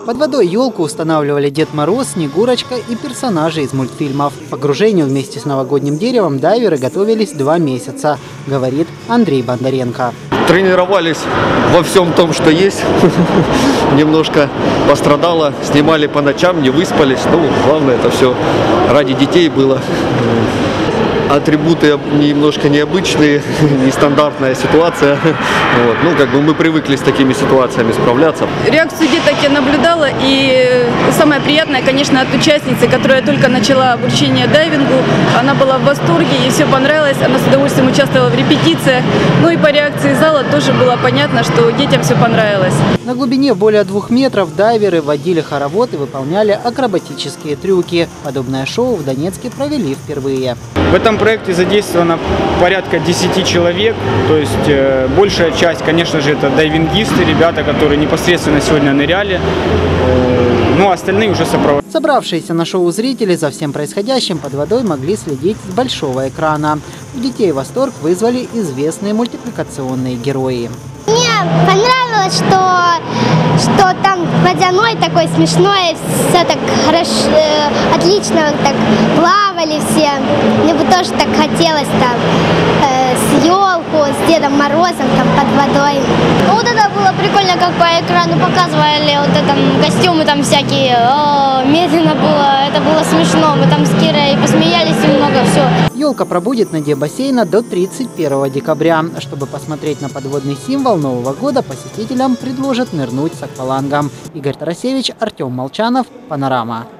Под водой елку устанавливали Дед Мороз, Снегурочка и персонажи из мультфильмов. К погружению вместе с новогодним деревом дайверы готовились 2 месяца, говорит Андрей Бондаренко. Тренировались во всем том, что есть. Немножко пострадало, снимали по ночам, не выспались. Ну, главное, это все ради детей было. Атрибуты немножко необычные, нестандартная ситуация. Вот. Ну, как бы мы привыкли с такими ситуациями справляться. Реакцию деток я наблюдала, и самое приятное, конечно, от участницы, которая только начала обучение дайвингу. Она была в восторге, ей все понравилось, она с удовольствием участвовала в репетициях. Ну и по реакции зала тоже было понятно, что детям все понравилось. На глубине более 2 метров дайверы водили хоровод и выполняли акробатические трюки. Подобное шоу в Донецке провели впервые. В этом проекте задействовано порядка 10 человек, то есть большая часть, конечно же, это дайвингисты, ребята, которые непосредственно сегодня ныряли, ну а остальные уже сопровождают. Собравшиеся на шоу зрители за всем происходящим под водой могли следить с большого экрана. У детей восторг вызвали известные мультипликационные герои. Мне понравилось, что там водяной такой смешной, все так хорошо, отлично так плавали все. Мне бы тоже так хотелось там с елку, с Дедом Морозом там под водой. Ну, вот это было прикольно, как по экрану показывали вот это костюмы там всякие. Медленно было, это было смешно. Мы там с Кирой посмеялись немного, все. Елка пробудет на дне бассейна до 31 декабря. Чтобы посмотреть на подводный символ Нового года, посетителям предложат нырнуть с аквалангом. Игорь Тарасевич, Артем Молчанов, Панорама.